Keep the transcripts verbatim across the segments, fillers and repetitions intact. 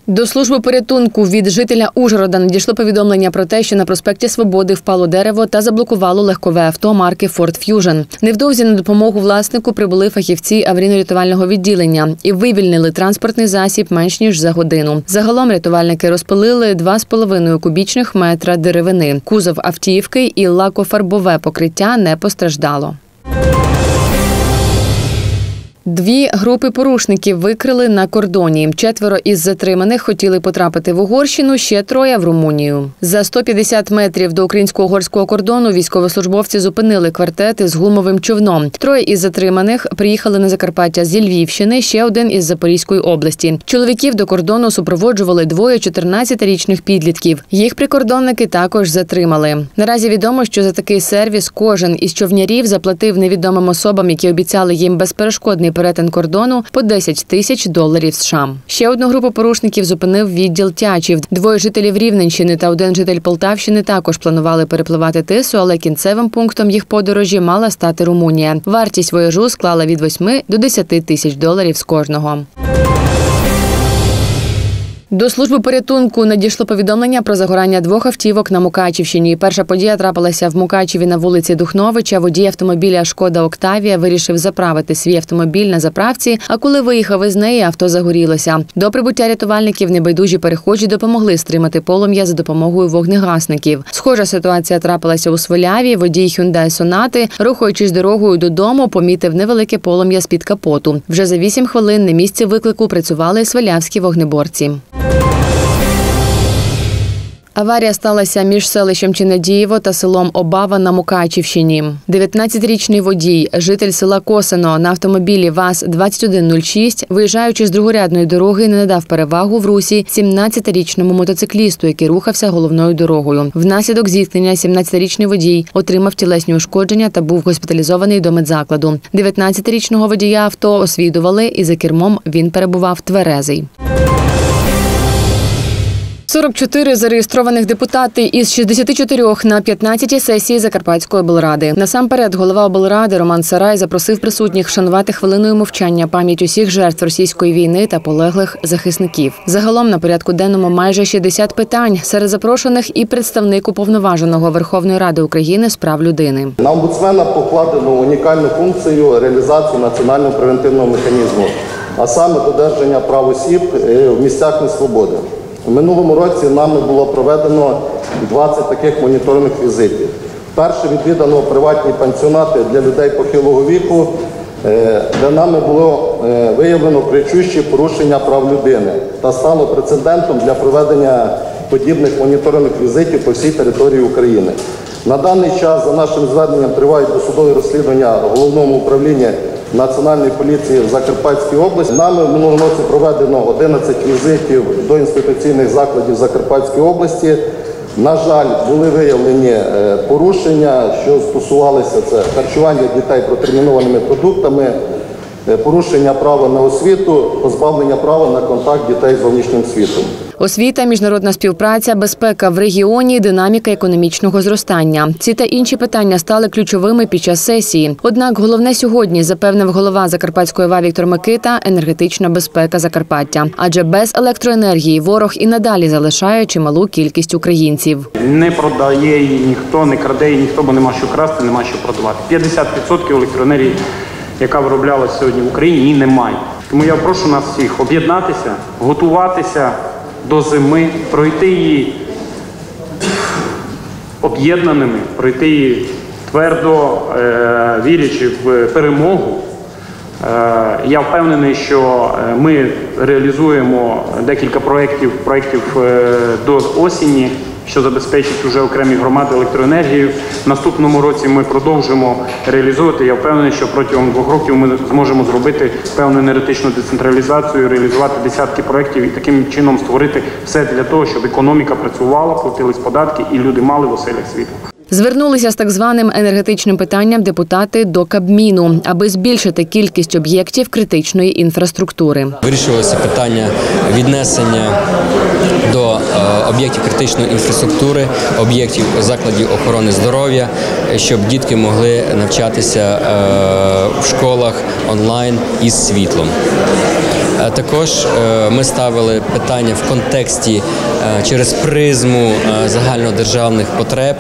До служби порятунку від жителя Ужгорода надійшло повідомлення про те, що на проспекті Свободи впало дерево та заблокувало легкове авто марки «Форд Ф'южн». Невдовзі на допомогу власнику прибули фахівці аварійно-рятувального відділення і вивільнили транспортний засіб менш ніж за годину. Загалом рятувальники розпилили два з половиною кубічних метра деревини. Кузов автівки і лакофарбове покриття не постраждало. Дві групи порушників викрили на кордоні. Четверо із затриманих хотіли потрапити в Угорщину, ще троє – в Румунію. За сто п'ятдесят метрів до українсько-угорського кордону військовослужбовці зупинили квартет із гумовим човном. Троє із затриманих приїхали на Закарпаття зі Львівщини, ще один із Запорізької області. Чоловіків до кордону супроводжували двоє чотирнадцятирічних підлітків. Їх прикордонники також затримали. Наразі відомо, що за такий сервіс кожен із човнярів заплатив невідомим особам, які обіцяли їм безперешкодний перетин кордону, по десять тисяч доларів США. Ще одну групу порушників зупинив відділ Тячів. Двоє жителів Рівненщини та один житель Полтавщини також планували перепливати Тису, але кінцевим пунктом їх подорожі мала стати Румунія. Вартість вояжу склала від восьми до десяти тисяч доларів з кожного. До служби порятунку надійшло повідомлення про загорання двох автівок на Мукачівщині. Перша подія трапилася в Мукачеві на вулиці Духновича. Водій автомобіля «Шкода Октавія» вирішив заправити свій автомобіль на заправці, а коли виїхав із неї, авто загорілося. До прибуття рятувальників небайдужі перехожі допомогли стримати полум'я за допомогою вогнегасників. Схожа ситуація трапилася у Сваляві. Водій «Хюндай Сонати», рухаючись дорогою додому, помітив невелике полум'я з-під капоту. Вже за вісім хвилин на місці виклику працювали свалявські вогнеборці. Аварія сталася між селищем Чинадієво та селом Обава на Мукачівщині. дев'ятнадцятирічний водій, житель села Косино, на автомобілі ВАЗ двадцять один нуль шість, виїжджаючи з другорядної дороги, не надав перевагу в русі сімнадцятирічному мотоциклісту, який рухався головною дорогою. Внаслідок зіткнення сімнадцятирічний водій отримав тілесні ушкодження та був госпіталізований до медзакладу. дев'ятнадцятирічного водія авто освідували, і за кермом він перебував тверезий. сорок чотири зареєстрованих депутати із шістдесяти чотирьох на п'ятнадцятій сесії Закарпатської облради. Насамперед, голова облради Роман Сарай запросив присутніх вшанувати хвилиною мовчання пам'ять усіх жертв російської війни та полеглих захисників. Загалом на порядку денному майже шістдесят питань. Серед запрошених і представник уповноваженого Верховної Ради України з прав людини. На омбудсмена покладено унікальну функцію реалізації національного превентивного механізму, а саме додержання прав осіб в місцях несвободи. У минулому році нами було проведено двадцять таких моніторних візитів. Перше відвідано приватні пансіонати для людей похилого віку, де нами було виявлено кричущі порушення прав людини та стало прецедентом для проведення подібних моніторних візитів по всій території України. На даний час за нашим зверненням тривають досудові розслідування в Головному управлінні Національної поліції в Закарпатській області. Нами в минулому році проведено одинадцять візитів до інституційних закладів Закарпатської області. На жаль, були виявлені порушення, що стосувалися це харчування дітей протермінованими продуктами, порушення права на освіту, позбавлення права на контакт дітей з зовнішнім світом. Освіта, міжнародна співпраця, безпека в регіоні, динаміка економічного зростання. Ці та інші питання стали ключовими під час сесії. Однак головне сьогодні, запевнив голова Закарпатської ОВА Віктор Микита, енергетична безпека Закарпаття. Адже без електроенергії ворог і надалі залишає чималу кількість українців. Не продає її ніхто, не краде її ніхто, бо нема що красти, нема що продавати. п'ятдесят відсотків електроенергії, яка вироблялася сьогодні в Україні, її немає. Тому я прошу нас всіх об'єднатися, готуватися до зими, пройти її об'єднаними, пройти її твердо е, вірячи в перемогу. Е, я впевнений, що ми реалізуємо декілька проєктів, проєктів е, до осені, що забезпечить вже окремі громади електроенергією. В наступному році ми продовжимо реалізовувати. Я впевнений, що протягом двох років ми зможемо зробити певну енергетичну децентралізацію, реалізувати десятки проєктів і таким чином створити все для того, щоб економіка працювала, платились податки і люди мали в оселях світло. Звернулися з так званим енергетичним питанням депутати до Кабміну, аби збільшити кількість об'єктів критичної інфраструктури. Вирішувалося питання віднесення до е, об'єктів критичної інфраструктури, об'єктів закладів охорони здоров'я, щоб дітки могли навчатися е, в школах онлайн із світлом. Також ми ставили питання в контексті через призму загальнодержавних потреб,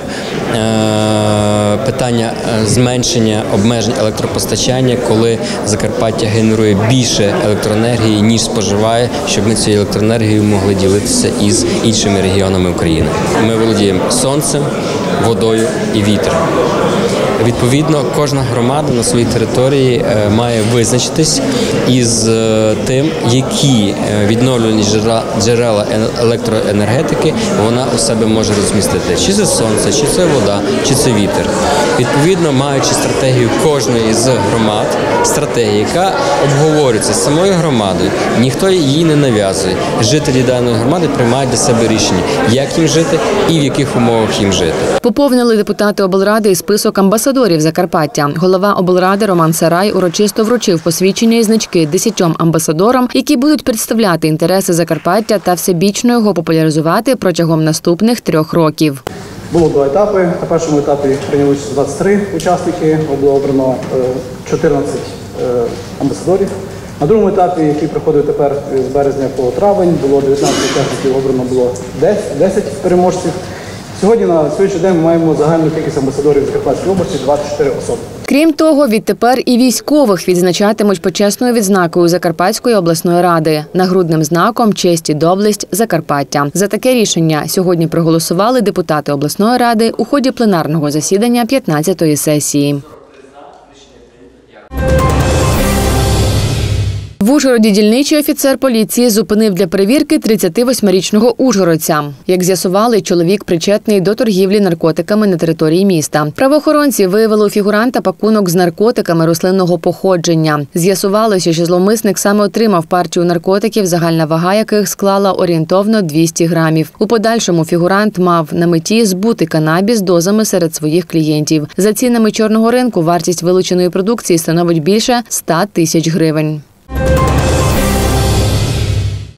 питання зменшення обмежень електропостачання, коли Закарпаття генерує більше електроенергії, ніж споживає, щоб ми цією електроенергією могли ділитися із іншими регіонами України. Ми володіємо сонцем, водою і вітром. Відповідно, кожна громада на своїй території має визначитись із тим, які відновлювані джерела електроенергетики вона у себе може розмістити. Чи це сонце, чи це вода, чи це вітер. Відповідно, маючи стратегію кожної з громад, стратегія, яка обговорюється з самою громадою, ніхто її не нав'язує. Жителі даної громади приймають для себе рішення, як їм жити і в яких умовах їм жити. Поповнили депутати облради і список амбасадорів Закарпаття. Голова облради Роман Сарай урочисто вручив посвідчення і значки десятьом амбасадорам, які будуть представляти інтереси Закарпаття та всебічно його популяризувати протягом наступних трьох років. Було два етапи. На першому етапі прийняли участь двадцять три учасники, було обрано чотирнадцять амбасадорів. На другому етапі, який проходив тепер з березня по травень, було дев'ятнадцять учасників, обрано було десять переможців. Сьогодні на сьогоднішній день ми маємо загальну кількість амбасадорів Закарпатської області – двадцять чотири особи. Крім того, відтепер і військових відзначатимуть почесною відзнакою Закарпатської обласної ради – нагрудним знаком «Честь і доблесть Закарпаття». За таке рішення сьогодні проголосували депутати обласної ради у ході пленарного засідання п'ятнадцятої сесії. В Ужгороді дільничий офіцер поліції зупинив для перевірки тридцятивосьмирічного ужгородця. Як з'ясували, чоловік причетний до торгівлі наркотиками на території міста. Правоохоронці виявили у фігуранта пакунок з наркотиками рослинного походження. З'ясувалося, що зловмисник саме отримав партію наркотиків, загальна вага яких склала орієнтовно двісті грамів. У подальшому фігурант мав на меті збути канабіс дозами серед своїх клієнтів. За цінами чорного ринку вартість вилученої продукції становить більше ста тисяч гривень.